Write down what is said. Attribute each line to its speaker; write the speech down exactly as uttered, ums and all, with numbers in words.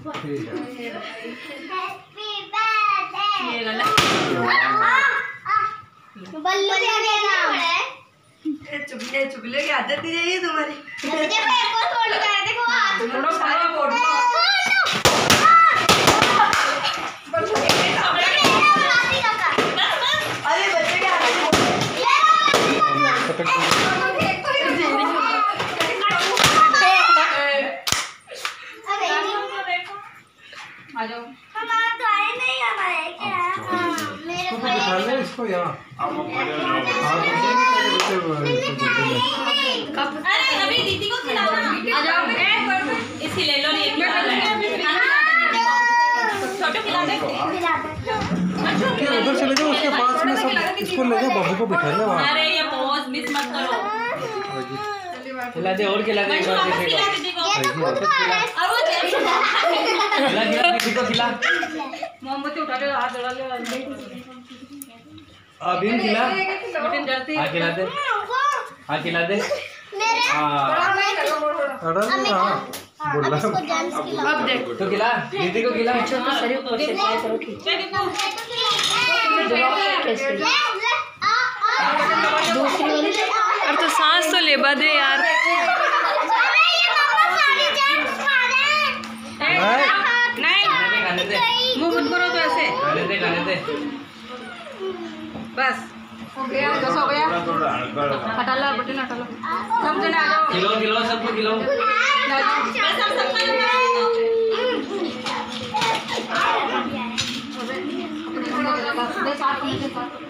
Speaker 1: बल्लू क्या कहना है?
Speaker 2: चुगले चुगले की आदत नहीं रही तुम्हारी।
Speaker 1: मुझे पेपर फोड़ कर देखो हाथ
Speaker 2: फोड़ो सारा फोड़ो। अरे बच्चे क्या आ जाओ।
Speaker 1: हमारा तो आए नहीं हमारे क्या मेरे को
Speaker 3: बिठा ले इसको यहाँ।
Speaker 4: अरे अभी दीदी को खिलाना।
Speaker 2: आ जाओ।
Speaker 4: इसी ले लो नहीं छोटे खिला दे।
Speaker 3: उधर चले जाओ उसके पास में सब इसको ले जाओ बाबू को बिठा ले वहाँ।
Speaker 4: अरे ये पॉज मिस मत करो।
Speaker 5: खिला दे और खिला दे एक बार
Speaker 4: खिला
Speaker 5: देखो।
Speaker 4: दीदी को।
Speaker 5: खिला खिला दीदी को खिला।
Speaker 2: मोमबत्ती उठा ले हाथ जला ले।
Speaker 5: अभी खिला।
Speaker 2: बटन जलती
Speaker 5: हाँ खिला दे। हाँ खिला दे। हाँ
Speaker 3: अरे हाँ बोला।
Speaker 2: अब देख
Speaker 5: तो खिला दीदी को खिला।
Speaker 6: अब तो सांस तो ले दे यार।
Speaker 5: नहीं खाने दे।
Speaker 2: मुंह बंद करो तो ऐसे।
Speaker 5: खाने दे खाने दे।
Speaker 2: बस हो गया दस हो गया। हटा लो बटन हटा लो। सब जने आ जाओ।
Speaker 5: खिलो खिलो सबको खिलो।
Speaker 2: दे साथ में